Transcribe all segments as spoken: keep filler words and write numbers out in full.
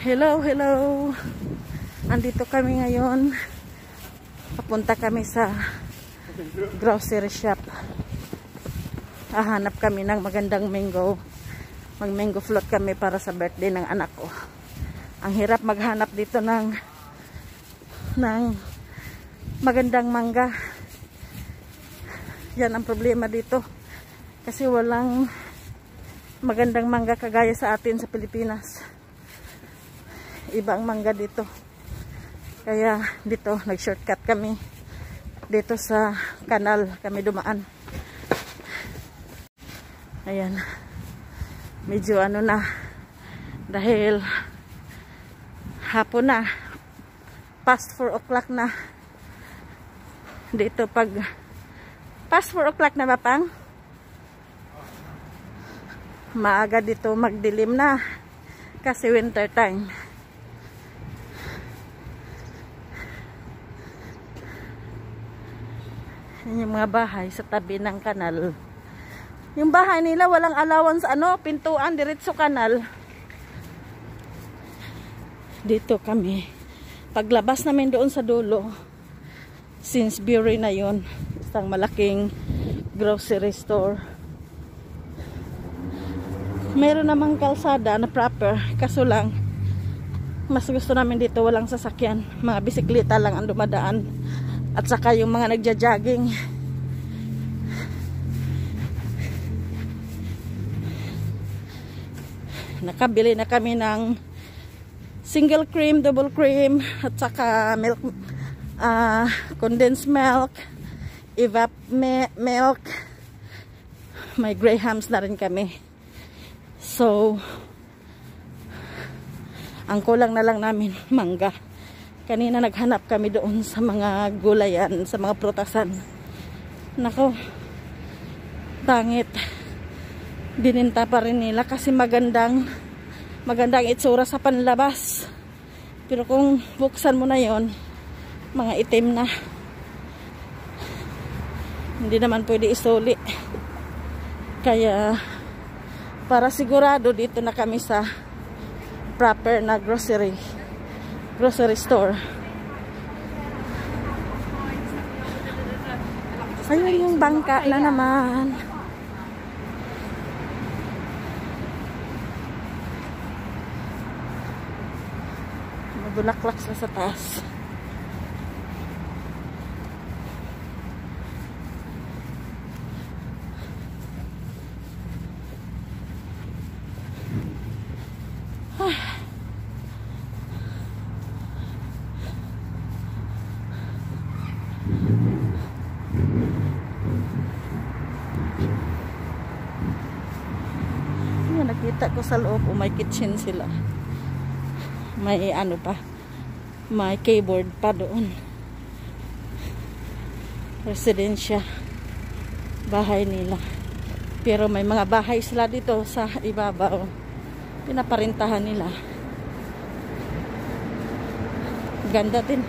Hello, hello. Andito kami ngayon. Papunta kami sa grocery shop. Hahanap kami ng magandang mango. Mag-mango float kami para sa birthday ng anak ko. Ang hirap maghanap dito ng ng magandang mangga. Yan ang problema dito. Kasi walang magandang mangga kagaya sa atin sa Pilipinas. Iba ang mangga dito. Kaya dito nag-shortcut kami. Dito sa kanal kami dumaan. Ayan. Medyo ano na. Dahil hapon na. Past four o'clock na. Dito pag past four o'clock na ba pang? Maaga dito magdilim na. Kasi winter time. Yan yung mga bahay sa tabi ng kanal. Yung bahay nila walang allowance ano, pintuan, diretso kanal. Dito kami. Paglabas namin doon sa dulo, Sainsbury na yon, isang malaking grocery store. Meron namang kalsada na proper, kaso lang mas gusto namin dito walang sasakyan, mga bisikleta lang ang dumadaan. At saka yung mga nagja-jogging. Nakabili na kami ng single cream, double cream, at saka milk, uh, condensed milk, evap milk. May Grahams na rin kami. So, ang kulang na lang namin, mangga. Kanina naghanap kami doon sa mga gulayan, sa mga prutasan. Nako, pangit. Dininta pa rin nila kasi magandang, magandang itsura sa panlabas. Pero kung buksan mo na yon, mga itim na. Hindi naman pwede isuli. Kaya, para sigurado dito na kami sa proper na grocery. Grocery store. Ayun yung bangka na naman. Mabulaklak sila sa taas. Nakita ko sa loob, oh, may kitchen sila. May ano pa, may keyboard pa doon. Residensya bahay nila. Pero may mga bahay sila dito sa ibabaw. Pinaparintahan nila. Ganda din.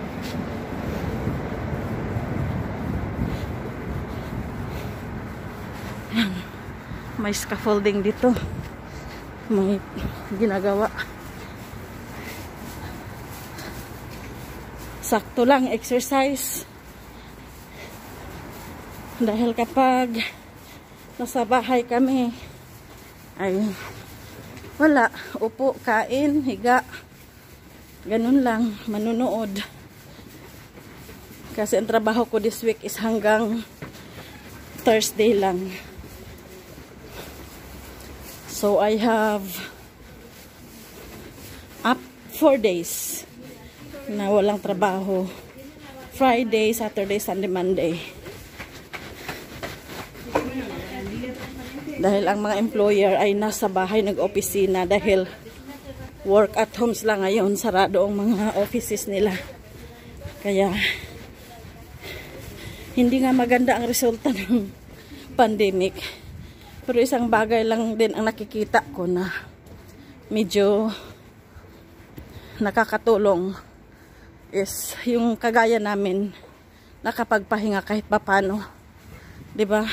May scaffolding dito. May ginagawa. Sakto lang exercise. Dahil kapag nasa bahay kami ay wala, upo, kain, higa. Ganun lang, manunood. Kasi ang trabaho ko this week is hanggang Thursday lang. So I have up four days na walang trabaho. Friday, Saturday, Sunday, Monday. Dahil ang mga employer ay nasa bahay nag-opisina dahil work at home sila ngayon. Sarado ang mga offices nila. Kaya hindi nga maganda ang resulta ng pandemic. Pero isang bagay lang din ang nakikita ko na medyo nakakatulong is yung kagaya namin nakapagpahinga kahit papano. 'Di ba?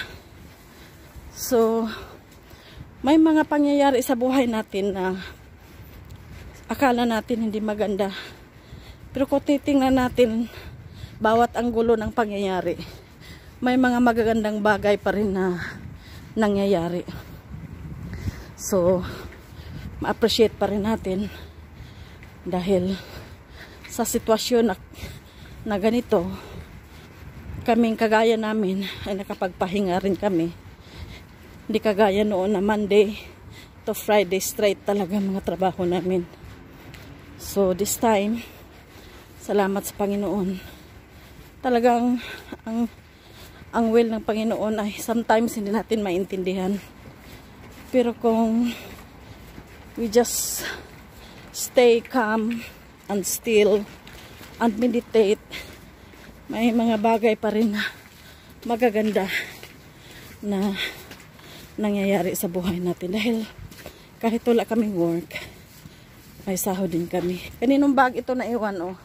So may mga pangyayari sa buhay natin na akala natin hindi maganda. Pero kung titingnan natin bawat anggulo ng pangyayari, may mga magagandang bagay pa rin na nangyayari. So, ma-appreciate pa rin natin dahil sa sitwasyon na, na ganito, kaming kagaya namin ay nakapagpahinga rin kami. Hindi kagaya noon na Monday to Friday straight talaga mga trabaho namin. So this time, salamat sa Panginoon. Talagang ang ang will ng Panginoon ay sometimes hindi natin maintindihan. Pero kung we just stay calm and still and meditate, may mga bagay pa rin na magaganda na nangyayari sa buhay natin. Dahil kahit wala kaming work, may sahod din kami. Kaninong bag ito na iwan, oh?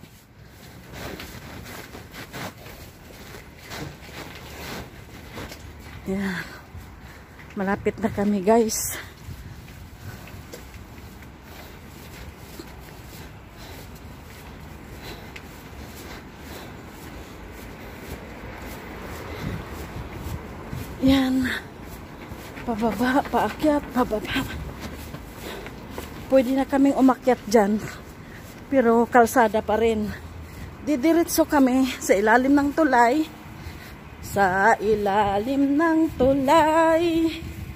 Yan. Malapit na kami, guys. Yan. Pababa, paakyat, pababa. Pwede na kaming umakyat dyan. Pero kalsada pa rin. Didiretso kami sa ilalim ng tulay. Sa ilalim ng tulay.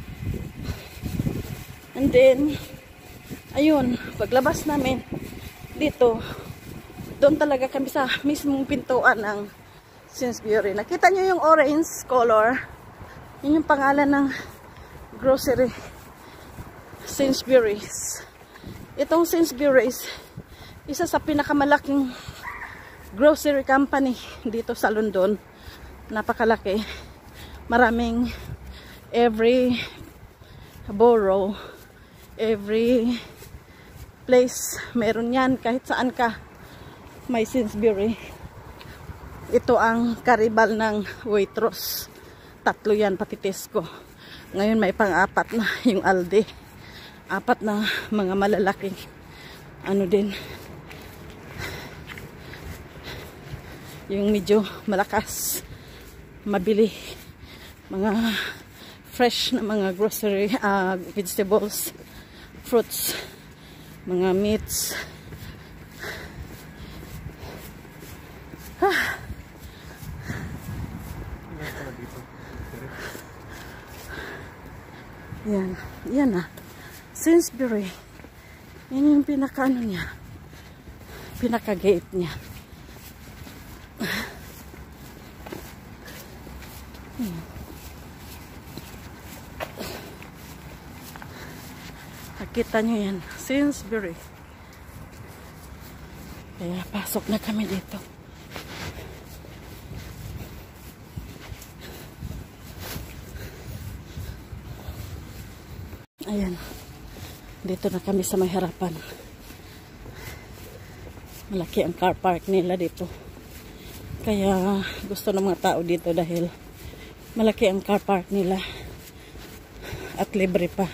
And then, ayun, paglabas namin dito, doon talaga kami sa mismong pintuan ng Sainsbury. Nakita nyo yung orange color? Yun yung pangalan ng grocery. Sainsbury's. Itong Sainsbury's, isa sa pinakamalaking grocery company dito sa London. Napakalaki. Maraming every borough, every place, meron yan. Kahit saan ka, may Sainsbury. Ito ang karibal ng Waitrose. Tatlo yan, pati Tesco. Ngayon may pang-apat na yung Aldi. Apat na mga malalaking ano din. Yung medyo malakas, mabili. Mga fresh na mga grocery, uh, vegetables, fruits, mga meats. Ah. Yan, yan na. Sainsbury. Yan yung pinaka ano niya. Pinaka gate niya. Hmm. Nakita nyo yan. Sainsbury. Kaya pasok na kami dito. Ayan. Dito na kami sa may harapan. Malaki ang car park nila dito. Kaya gusto ng mga tao dito dahil malaki ang car park nila. At libre pa.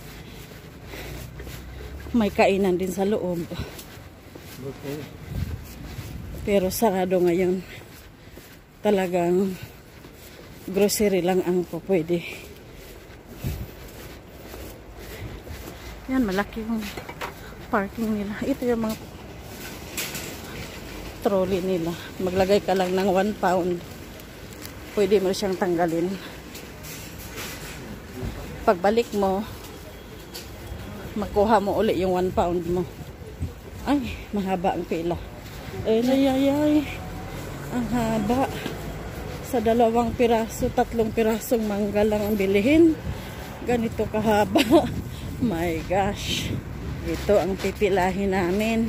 May kainan din sa loob. Okay. Pero sarado ngayon. Talagang grocery lang ang po pwede. Yan, malaki yung parking nila. Ito yung mga trolley nila. Maglagay ka lang ng one pound. Pwede mo siyang tanggalin. Pagbalik mo, makuha mo uli yung one pound mo. Ay, mahaba ang pila. Ay, ay, ay, ay. Ang haba. Sa dalawang piraso, tatlong pirasong mangga lang ang bilihin. Ganito kahaba. My gosh. Ito ang pipilahin namin.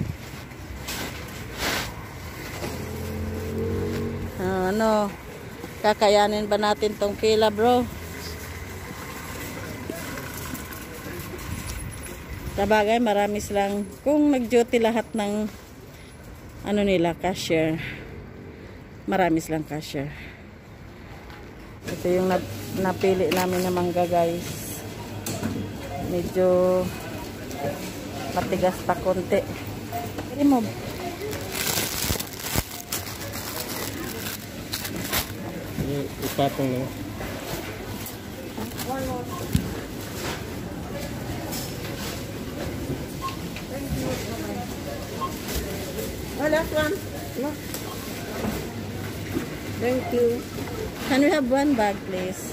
Ano? Kakayanin ba natin tong pila, bro? Sabagay, marami silang, kung nag-duty lahat ng ano nila, cashier, marami silang cashier. Ito yung nap napili namin na mangga, guys. Medyo Matigas pa konti. Remove. Ini ipatong lang. Oh, last one. No. Thank you. Can we have one bag, please?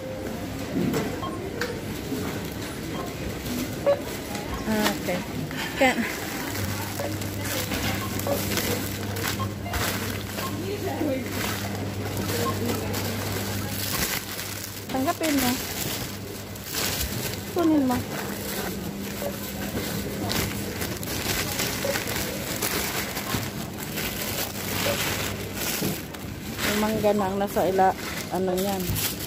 Ah, okay. Can tanggapin mo. Kunin mo. Yung mangga na ang nasa ila, ano yan.